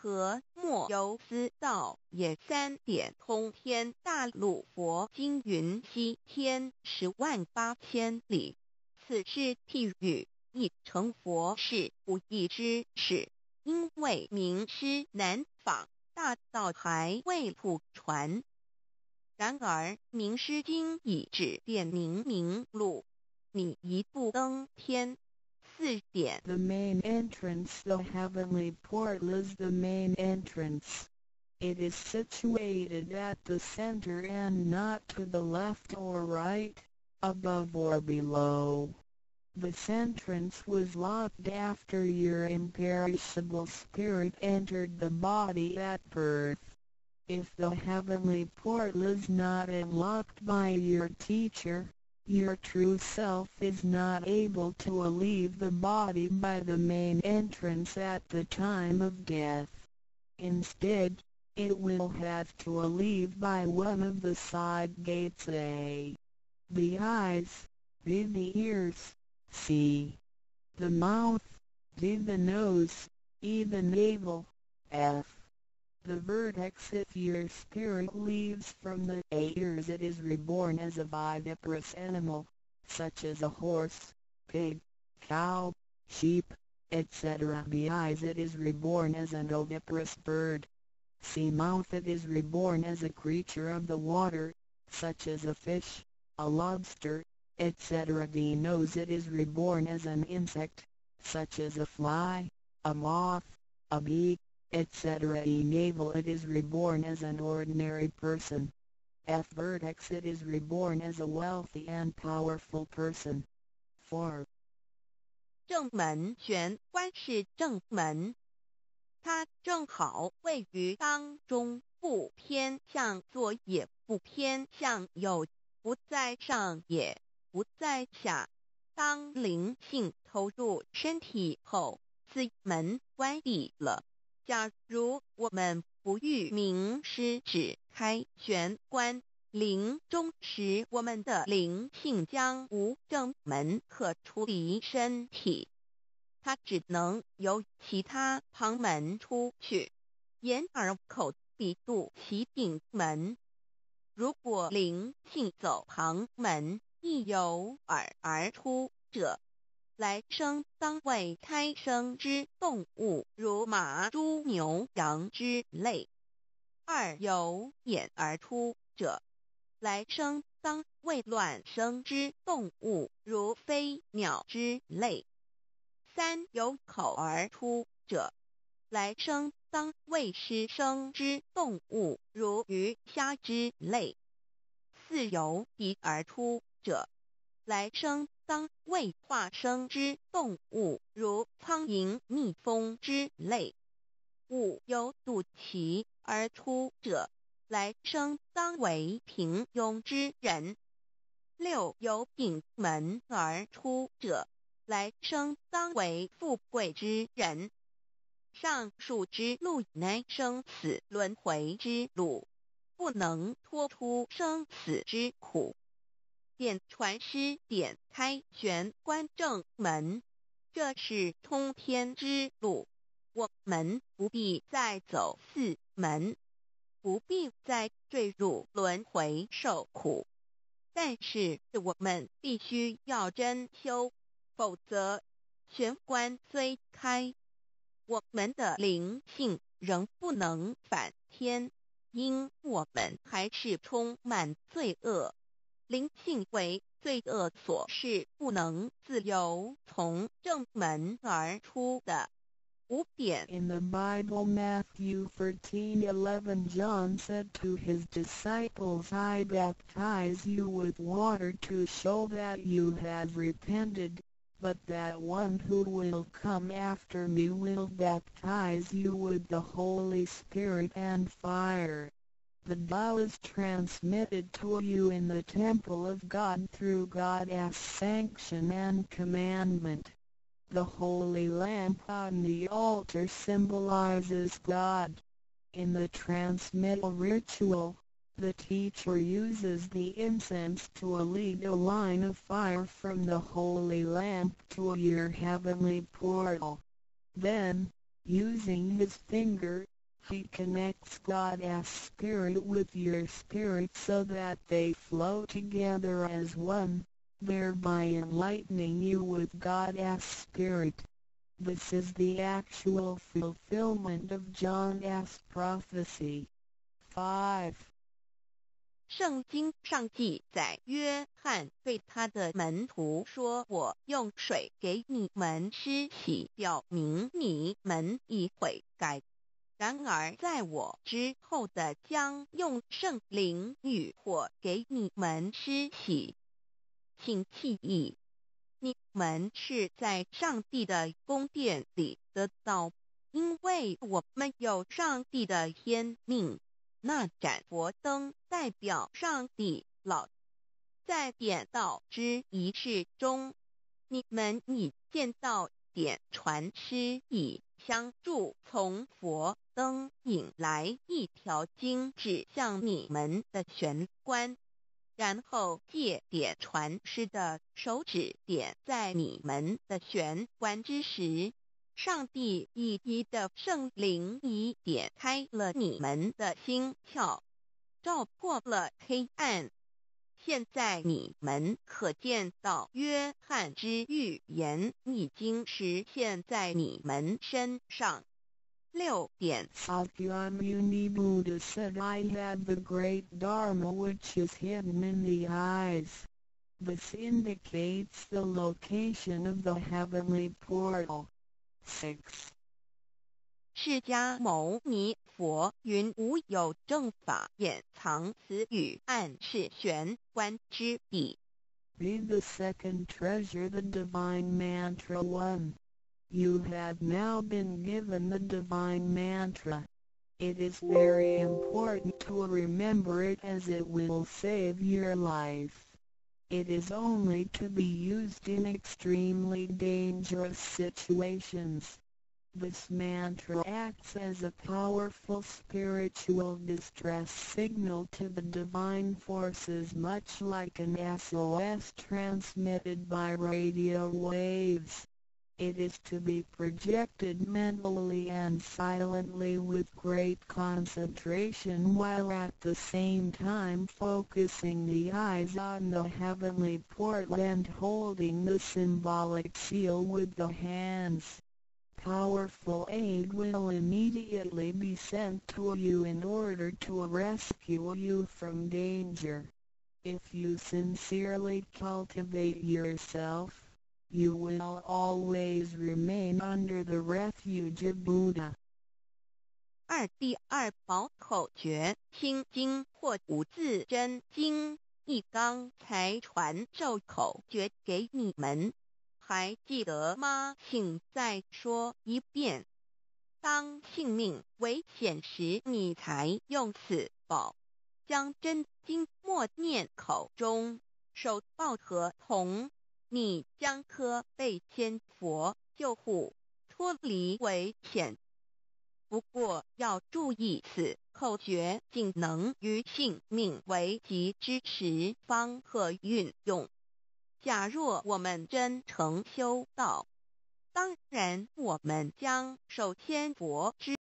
和莫由斯道也3点通天大陆佛经云西天108000里，此是譬喻一成佛是不义之事，因为名师难访，大道还未普传。然而名师经已指点明路，你一步登天。4点 The main entrance, the heavenly portal, is the main entrance. It is situated at the center and not to the left or right, above or below. This entrance was locked after your imperishable spirit entered the body at birth. If the heavenly portal is not unlocked by your teacher, your true self is not able to leave the body by the main entrance at the time of death. Instead, it will have to leave by one of the side gates: A. The eyes, B. The ears, C. the mouth, D. the nose, E. the navel, F. the vertex. If your spirit leaves from the ears, it is reborn as a viviparous animal, such as a horse, pig, cow, sheep, etc. B. Eyes, it is reborn as an oviparous bird. C. Mouth, it is reborn as a creature of the water, such as a fish, a lobster, etc. D. Nose, it is reborn as an insect, such as a fly, a moth, a bee, etc. E. Navel, it is reborn as an ordinary person. F. Vertex, it is reborn as a wealthy and powerful person. 4. 正门玄关是正门，它正好位于当中，不偏向左也不偏向右，不在上也不在下。当灵性投入身体后，此门关闭了。假如我们不欲名师指开玄关，临终时我们的灵性将无正门可出离身体，它只能由其他旁门出去，眼耳口鼻肚脐顶门。如果灵性走旁门，亦由耳而出者，来生当为胎生之动物，如马、猪、牛、羊之类；二由眼而出者，来生当为卵生之动物，如飞鸟之类；三由口而出者，来生当为湿生之动物，如鱼虾之类；四由鼻而出者，来生当为化生之动物，如苍蝇、蜜蜂之类；五由肚脐而出者，来生当为平庸之人；六由顶门而出者，来生当为富贵之人。上述之路乃生死轮回之路，不能脱出生死之苦。点传师点开玄关正门，这是通天之路，我们不必再走4门，不必再坠入轮回受苦。但是我们必须要真修，否则玄关虽开，我们的灵性仍不能返天，因我们还是充满罪恶。灵性为罪恶所是不能自由从正门而出的。5点 In the Bible, Matthew 13:11, John said to his disciples, I baptize you with water to show that you have repented, but that one who will come after me will baptize you with the Holy Spirit and fire. The law is transmitted to you in the temple of God through God's sanction and commandment. The holy lamp on the altar symbolizes God. In the transmittal ritual, the teacher uses the incense to lead a line of fire from the holy lamp to your heavenly portal. Then, using his finger, He connects God as spirit with your spirit so that they flow together as one, thereby enlightening you with God as spirit. This is the actual fulfillment of John's prophecy. 5. 圣经上记载，约翰对他的门徒说：“我用水给你们施洗，表明你们已悔改。然而在我之后的将用圣灵与火给你们施洗。请记忆，你们是在上帝的宫殿里得到，因为我们有上帝的天命。那盏佛灯代表上帝老。在点道之仪式中，你们已见到点传师以香柱从佛灯引来一条经指向你们的玄关，然后借点传师的手指点在你们的玄关之时，上帝以一的圣灵已点开了你们的心窍，照破了黑暗。现在你们可见到约翰之预言已经实现在你们身上。6点 Sakyamuni Buddha said, I had the great Dharma which is hidden in the eyes. This indicates the location of the heavenly portal. 6. 释迦牟尼佛云：无有正法掩藏此语，暗示玄关之地。 Read the second treasure, the divine mantra 1. You have now been given the divine mantra. It is very important to remember it as it will save your life. It is only to be used in extremely dangerous situations. This mantra acts as a powerful spiritual distress signal to the divine forces, much like an SOS transmitted by radio waves. It is to be projected mentally and silently with great concentration, while at the same time focusing the eyes on the heavenly portal and holding the symbolic seal with the hands. Powerful aid will immediately be sent to you in order to rescue you from danger. If you sincerely cultivate yourself, you will always remain under the refuge of Buddha. 2. 第二宝口诀：心经或无字真经，一刚才传授口诀给你们。还记得吗？请再说一遍。当性命危险时，你才用此宝。将真经默念口中，手抱合同，你将可被千佛救护，脱离危险。不过要注意，此口诀仅能于性命危急之时方可运用。假若我们真诚修道，当然我们将受千佛之